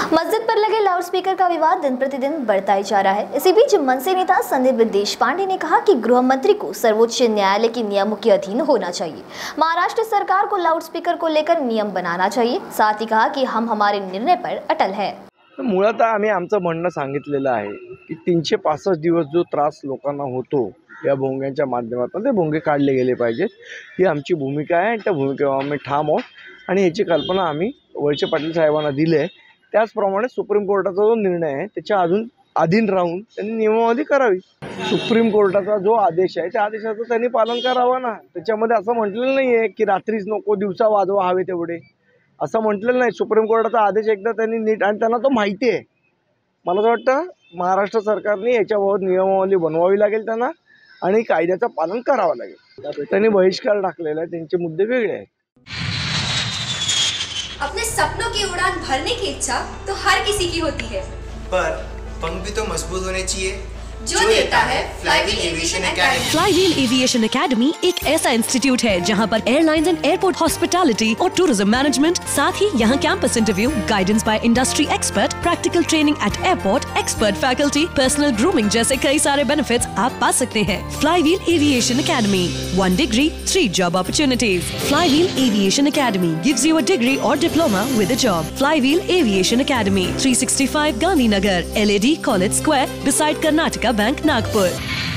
मस्जिद पर लगे लाउडस्पीकर का विवाद दिन प्रतिदिन बढ़ता ही जा रहा है। इसी बीच मनसे नेता संदीप देशपांडे ने कहा कि गृह मंत्री को सर्वोच्च न्यायालय के नियमों के अधीन होना चाहिए। महाराष्ट्र सरकार को लाउडस्पीकर को लेकर नियम बनाना चाहिए। साथ ही कहा कि हम हमारे निर्णय पर अटल है। मुळात आम्ही आमचं म्हणणं सांगितलेलं आहे की 365 दिवस जो त्रास लोकांना होतो या भोंग्यांच्या माध्यमातून ते भोंगे काढले गेले पाहिजेत, ही आमची भूमिका आहे आणि त्या भूमिकेवर आम्ही ठाम आहोत आणि याची कल्पना आम्ही वळसे पाटील साहेबांना दिली आहे। त्याचप्रमाणे सुप्रीम कोर्टाचा जो निर्णय आहे त्याच्या अधीन राहून त्यांनी नियमावली करावी। सुप्रीम कोर्टाचा जो आदेश आहे त्या आदेशाचं त्यांनी पालन करावं ना। त्याच्यामध्ये असं म्हटलेलं नाही आहे की रात्रीच नको दिवसा वाजवा हवे तेवढे, असं म्हटलेलं नाही। सुप्रीम कोर्टाचा आदेश एकदा त्यांनी नीट आणि त्यांना तो माहिती आहे। मला असं वाटतं महाराष्ट्र सरकारने याच्याबाबत नियमावली बनवावी लागेल त्यांना आणि कायद्याचं पालन करावं लागेल। त्यांनी बहिष्कार टाकलेला आहे, त्यांचे मुद्दे वेगळे आहेत। अपने सपनों की उड़ान भरने की इच्छा तो हर किसी की होती है, पर पंख भी तो मजबूत होने चाहिए जो देता है Flywheel aviation academy. Flywheel aviation academy एक ऐसा इंस्टीट्यूट है जहां पर एयरलाइंस एंड एयरपोर्ट हॉस्पिटैलिटी और टूरिज्म मैनेजमेंट, साथ ही यहां campus interview, guidance by industry expert, practical training at airport, expert faculty, personal grooming जैसे कई सारे बेनिफिट्स आप पा सकते हैं। Flywheel aviation academy, 1 degree, 3 job opportunities। Flywheel aviation academy gives you a degree or diploma with a job। Flywheel aviation academy, 365 Gandhinagar, LAD College Square, beside Karnataka Bank, Nagpur।